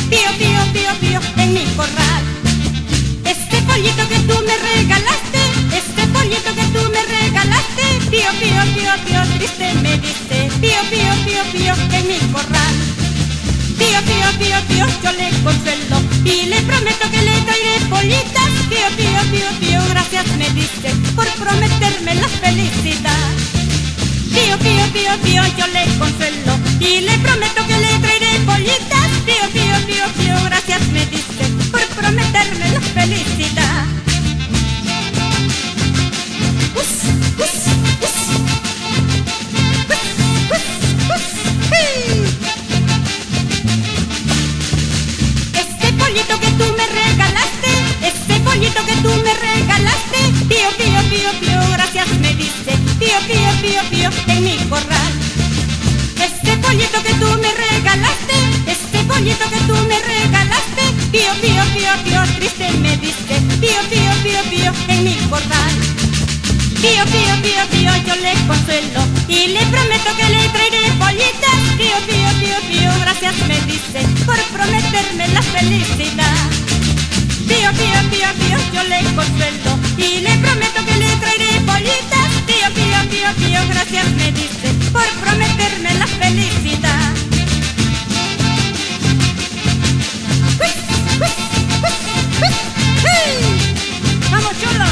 pío, pío, pío, pío, en mi corral. Este pollito que tú me regalaste, este pollito que tú me regalaste, pío, pío, pío, pío, triste me diste, pío, pío, pío, pío, en mi corral. Pío, pío, pío, pío, yo le consuelo y le prometo que le traeré pollitas. Pío, pío, pío, pío, gracias me diste por prometerme la felicidad. Pío, pío, pío, pío, yo le consuelo y le prometo que le traeré pollitas. Pío, pío, pío, pío, gracias me diste por prometerme la felicidad. Este pollito que tú me regalaste, este pollito que tú me regalaste, pío, pío, pío, pío, gracias me diste, pío, pío, pío, pío, en mi corral. Este pollito que tú me regalaste, este pollito que tú me regalaste, pío, pío, pío, pío, triste me diste, pío, pío, pío, pío, en mi corral. Pío, pío, pío, pío, yo le consuelo y le prometo que le traeré pollitas. Pío, pío, pío, pío, gracias me diste por prometerme la felicidad. Pío, pío, pío, pío, yo le consuelo y le prometo que le traeré pollitas. Pío, pío, pío, pío, gracias me diste por prometerme la felicidad. ¡Vamos, chulo!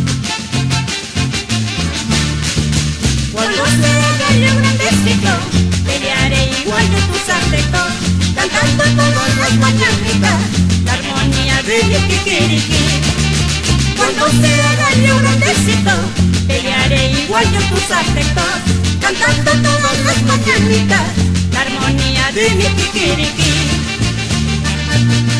Cuando sea yo grandecito, pelearé igual que tus afectos, cantando todas las mañanitas la armonía de mi kikiriki. Cuando sea yo grandecito, pelearé igual que tus afectos, cantando todas las mañanitas la armonía de mi kikiriki.